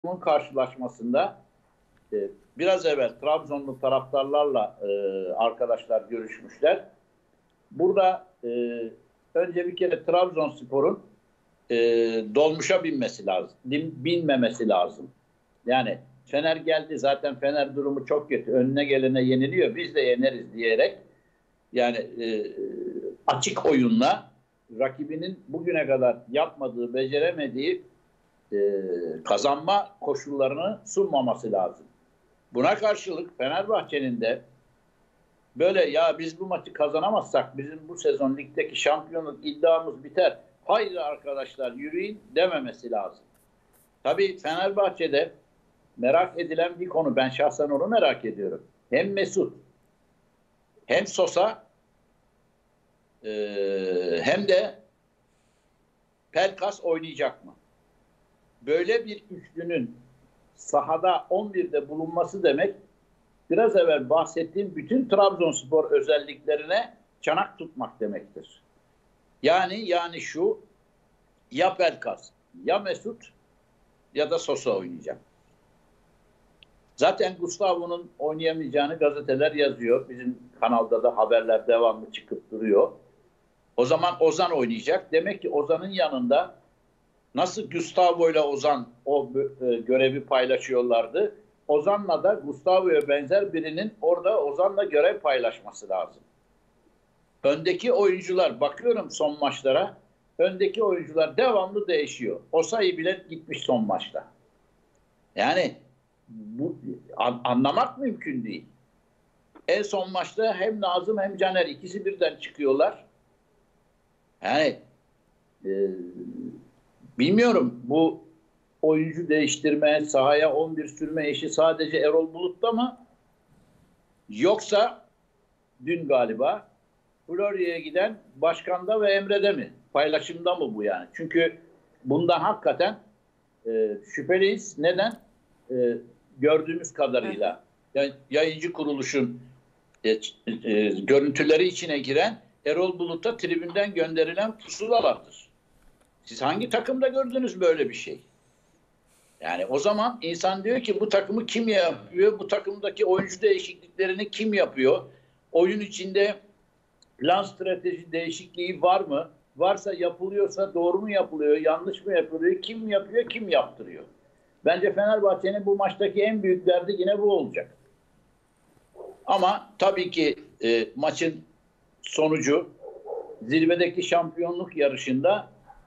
Bunun karşılaşmasında biraz evvel Trabzonlu taraftarlarla arkadaşlar görüşmüşler. Burada önce bir kere Trabzonspor'un dolmuşa binmesi lazım. Binmemesi lazım. Yani Fener geldi, zaten Fener durumu çok kötü. Önüne gelene yeniliyor. Biz de yeneriz diyerek yani açık oyunla rakibinin bugüne kadar yapmadığı, beceremediği kazanma koşullarını sunmaması lazım. Buna karşılık Fenerbahçe'nin de böyle ya biz bu maçı kazanamazsak bizim bu sezon ligdeki şampiyonluk iddiamız biter. Haydi arkadaşlar yürüyün dememesi lazım. Tabii Fenerbahçe'de merak edilen bir konu. Ben şahsen onu merak ediyorum. Hem Mesut hem Sosa hem de Pelkas oynayacak mı? Böyle bir üçlünün sahada 11'de bulunması demek biraz evvel bahsettiğim bütün Trabzonspor özelliklerine çanak tutmak demektir. Yani şu ya Pelkas, ya Mesut ya da Sosa oynayacak. Zaten Gustavo'nun oynayamayacağını gazeteler yazıyor. Bizim kanalda da haberler devamlı çıkıp duruyor. O zaman Ozan oynayacak. Demek ki Ozan'ın yanında nasıl Gustavo ile Ozan o görevi paylaşıyorlardı. Ozan'la da Gustavo'ya benzer birinin orada Ozan'la görev paylaşması lazım. Öndeki oyuncular, bakıyorum son maçlara, öndeki oyuncular devamlı değişiyor. Osayi bile gitmiş son maçta. Yani bu anlamak mümkün değil. En son maçta hem Nazım hem Caner ikisi birden çıkıyorlar. Yani bilmiyorum, bu oyuncu değiştirme, sahaya 11 sürme işi sadece Erol Bulut'ta mı? Yoksa dün galiba Florya'ya giden Başkan'da ve Emre'de mi? Paylaşımda mı bu yani? Çünkü bundan hakikaten şüpheliyiz. Neden? Gördüğümüz kadarıyla yayıncı kuruluşun görüntüleri içine giren Erol Bulut'a tribünden gönderilen pusulalardır. Siz hangi takımda gördünüz böyle bir şey? Yani o zaman insan diyor ki bu takımı kim yapıyor? Bu takımdaki oyuncu değişikliklerini kim yapıyor? Oyun içinde plan strateji değişikliği var mı? Varsa, yapılıyorsa doğru mu yapılıyor? Yanlış mı yapılıyor? Kim yapıyor? Kim yaptırıyor? Bence Fenerbahçe'nin bu maçtaki en büyük derdi yine bu olacak. Ama tabii ki maçın sonucu zirvedeki şampiyonluk yarışında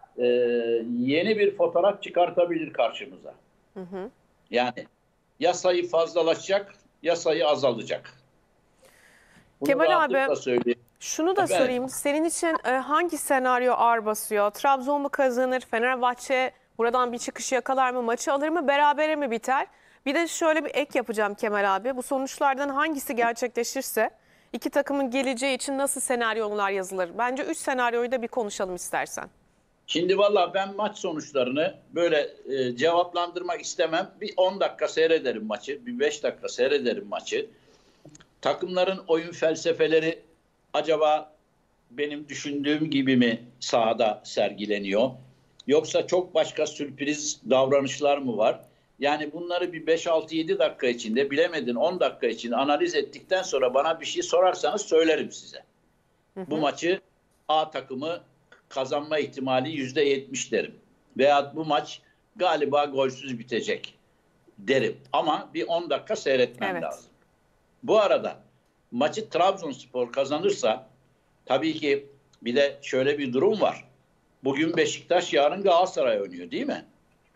yeni bir fotoğraf çıkartabilir karşımıza. Hı hı. Yani ya sayı fazlalaşacak ya sayı azalacak. Bunu Kemal abi, söyleyeyim. şunu da sorayım. Senin için hangi senaryo ağır basıyor? Trabzon mu kazanır? Fenerbahçe buradan bir çıkış yakalar mı? Maçı alır mı? Berabere mi biter? Bir de şöyle bir ek yapacağım Kemal abi. Bu sonuçlardan hangisi gerçekleşirse iki takımın geleceği için nasıl senaryolar yazılır? Bence 3 senaryoyu da bir konuşalım istersen. Şimdi valla ben maç sonuçlarını böyle cevaplandırmak istemem. Bir 10 dakika seyrederim maçı. Bir 5 dakika seyrederim maçı. Takımların oyun felsefeleri acaba benim düşündüğüm gibi mi sahada sergileniyor? Yoksa çok başka sürpriz davranışlar mı var? Yani bunları bir 5-6-7 dakika içinde, bilemedin 10 dakika için analiz ettikten sonra bana bir şey sorarsanız söylerim size. Bu maçı A takımı kazanma ihtimali %70 derim. Veya bu maç galiba golsüz bitecek derim. Ama bir 10 dakika seyretmem lazım. Bu arada maçı Trabzonspor kazanırsa tabii ki bir de şöyle bir durum var. Bugün Beşiktaş, yarın Galatasaray oynuyor değil mi?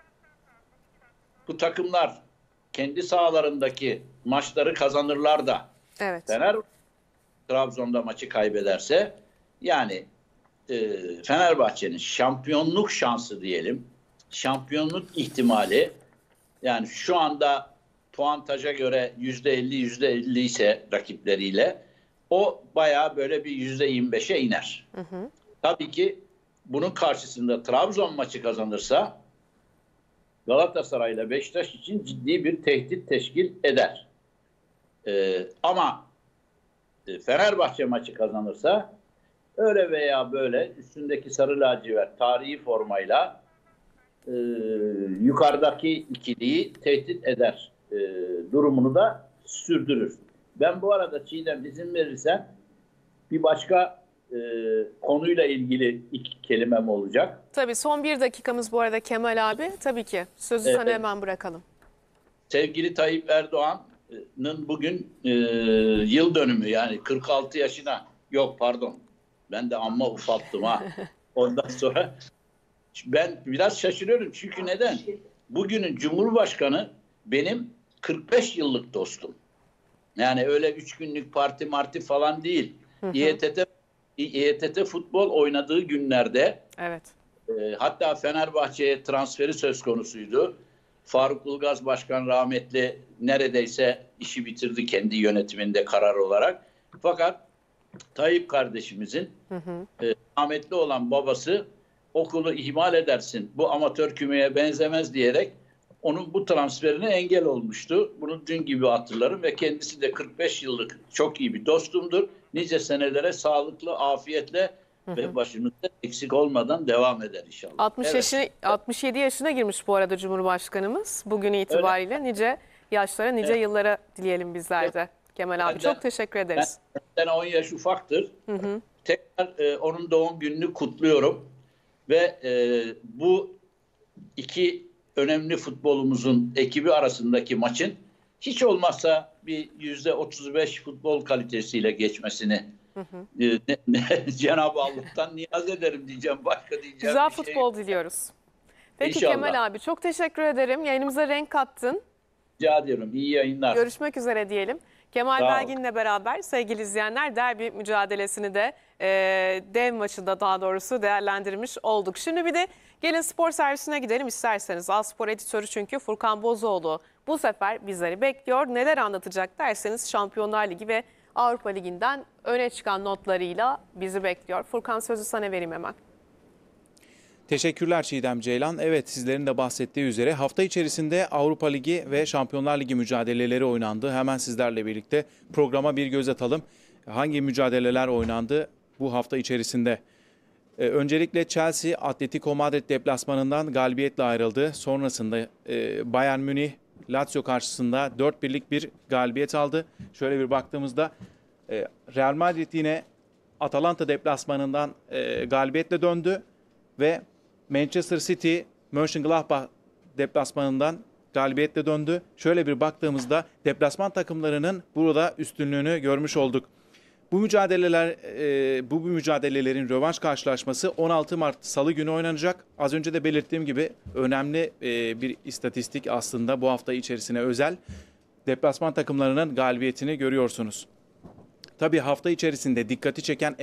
Bu takımlar kendi sahalarındaki maçları kazanırlar da Fener Trabzon'da maçı kaybederse yani Fenerbahçe'nin şampiyonluk şansı diyelim, şampiyonluk ihtimali, yani şu anda puantaja göre %50 ise rakipleriyle o bayağı böyle bir %25'e iner. Hı hı. Tabii ki bunun karşısında Trabzon maçı kazanırsa Galatasaray ile Beşiktaş için ciddi bir tehdit teşkil eder. Ama Fenerbahçe maçı kazanırsa öyle veya böyle üstündeki sarı lacivert tarihi formayla yukarıdaki ikiliyi tehdit eder durumunu da sürdürür. Ben bu arada Çiğdem izin verirsen bir başka konuyla ilgili iki kelimem olacak. Tabii son 1 dakikamız bu arada Kemal abi. Tabii ki sözü sana hemen bırakalım. Sevgili Tayyip Erdoğan'ın bugün yıl dönümü, yani 46 yaşına, yok pardon ben de amma ufalttım ha. Ondan sonra ben biraz şaşırıyorum çünkü neden? Bugünün Cumhurbaşkanı benim 45 yıllık dostum. Yani öyle 3 günlük parti falan değil. İETT futbol oynadığı günlerde, Evet. hatta Fenerbahçe'ye transferi söz konusuydu. Faruk Ulgaz Başkan rahmetli neredeyse işi bitirdi kendi yönetiminde karar olarak. Fakat Tayyip kardeşimizin rahmetli olan babası okulu ihmal edersin, bu amatör kümeye benzemez diyerek onun bu transferine engel olmuştu. Bunu dün gibi hatırlarım ve kendisi de 45 yıllık çok iyi bir dostumdur. Nice senelere sağlıklı, afiyetle ve başımızda eksik olmadan devam eder inşallah. 67 yaşına girmiş bu arada Cumhurbaşkanımız. Bugün itibariyle nice yaşlara, nice yıllara dileyelim bizler de. Kemal abi çok teşekkür ederiz. Benden 10 yaş ufaktır. Tekrar onun doğum gününü kutluyorum. Ve bu iki önemli futbolumuzun ekibi arasındaki maçın hiç olmazsa bir %35 futbol kalitesiyle geçmesini Cenab-ı Allah'tan niyaz ederim diyeceğim. Başka diyeceğim Güzel bir şey futbol diliyoruz. Peki İnşallah. Kemal abi çok teşekkür ederim. Yayınımıza renk kattın. rica ediyorum. İyi yayınlar. Görüşmek üzere diyelim. Kemal Sağ ol. Belgin'le beraber sevgili izleyenler derbi mücadelesini de dev maçında daha doğrusu değerlendirmiş olduk. Şimdi bir de gelin spor servisine gidelim isterseniz. Spor editörü çünkü Furkan Bozoğlu bu sefer bizleri bekliyor. Neler anlatacak derseniz Şampiyonlar Ligi ve Avrupa Ligi'nden öne çıkan notlarıyla bizi bekliyor. Furkan sözü sana vereyim hemen. Teşekkürler Çiğdem Ceylan. Evet, sizlerin de bahsettiği üzere hafta içerisinde Avrupa Ligi ve Şampiyonlar Ligi mücadeleleri oynandı. Hemen sizlerle birlikte programa bir göz atalım. Hangi mücadeleler oynandı bu hafta içerisinde? Öncelikle Chelsea Atletico Madrid deplasmanından galibiyetle ayrıldı. Sonrasında Bayern Münih Lazio karşısında 4-1'lik bir galibiyet aldı. Şöyle bir baktığımızda Real Madrid yine Atalanta deplasmanından galibiyetle döndü ve Manchester City Mönchengladbach deplasmanından galibiyetle döndü. Şöyle bir baktığımızda deplasman takımlarının burada üstünlüğünü görmüş olduk. Bu mücadelelerin rövanş karşılaşması 16 Mart Salı günü oynanacak. Az önce de belirttiğim gibi önemli bir istatistik aslında bu hafta içerisine özel. Deplasman takımlarının galibiyetini görüyorsunuz. Tabii hafta içerisinde dikkati çeken